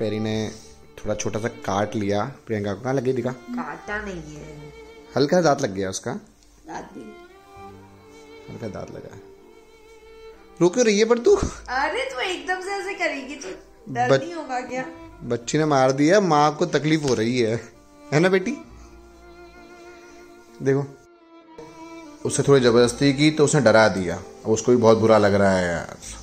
Peri ने थोड़ा छोटा सा काट लिया प्रियंका को। कहाँ लगी दिखा? काटा नहीं है, हल्का दांत लग गया उसका। दांत भी हल्का दांत लगा। रो क्यों रही है पर तू? अरे तू एकदम से ऐसे करेगी तो डर नहीं होगा क्या? बच्ची ने मार दिया, माँ को तकलीफ हो रही है ना बेटी? देखो, उससे थोड़ी जबरदस्ती की तो उसने डरा दिया। अब उसको भी बहुत बुरा लग रहा है यार।